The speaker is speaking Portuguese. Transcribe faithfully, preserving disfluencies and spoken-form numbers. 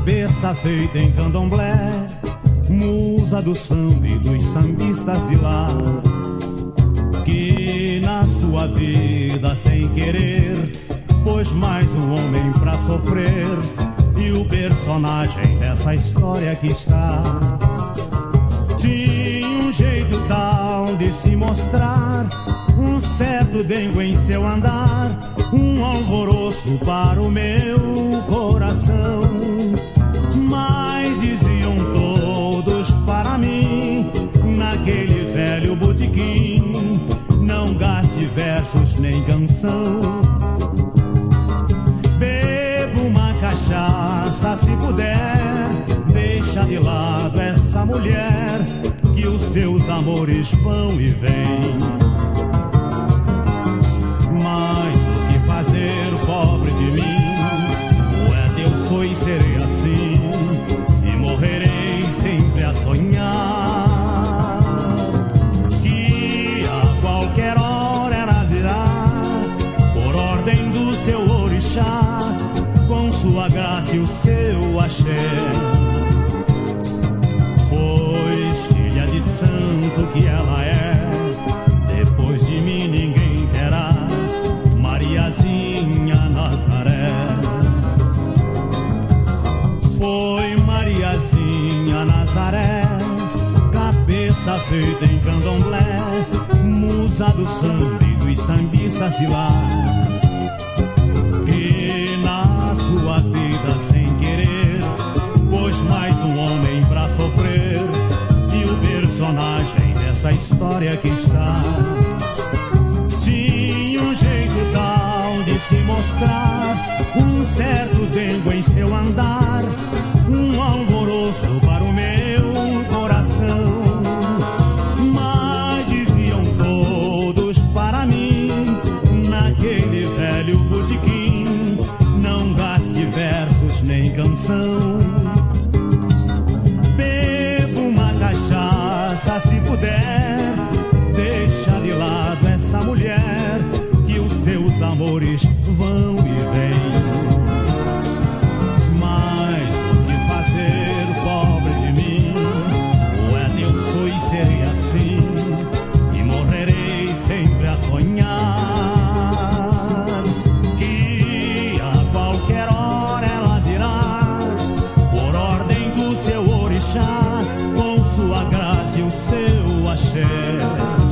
cabeça feita em candomblé, musa do samba e dos sambistas de lá, que na sua vida sem querer pôs mais um homem pra sofrer, e o personagem dessa história aqui está. Tinha um jeito tal de se mostrar, um certo dengo em seu andar, um alvoroço para o meu coração. Mas diziam todos para mim, naquele velho botequim, não gaste versos nem canção. Beba uma cachaça se puder, deixa de lado essa mulher, que os seus amores vão e vêm. Mas o que fazer, o pobre de mim? Poeta eu sou e serei assim, e morrerei sempre a sonhar que a qualquer hora ela virá, por ordem do seu orixá, com sua graça e o seu axé. Pois filha de santo que ela é, depois de mim ninguém terá, Mariazinha Nazaré. Foi Mariazinha Nazaré, cabeça feita em candomblé, musa do samba e dos sambistas de lá, que na sua vida sem querer pôs mais um homem pra sofrer, e o personagem dessa história aqui está. Tinha um jeito tal de se mostrar, um certo dengo em seu andar, um alvoroço para o meu coração. Mas diziam todos para mim, naquele velho botequim, não gaste versos nem canção. Beba uma cachaça se puder, deixa de lado essa mulher, que os seus amores vão e vêm. Mas o que fazer, pobre de mim? Poeta eu sou e serei assim, e morrerei sempre a sonhar que a qualquer hora ela virá, por ordem do seu orixá, com sua graça e o seu axé.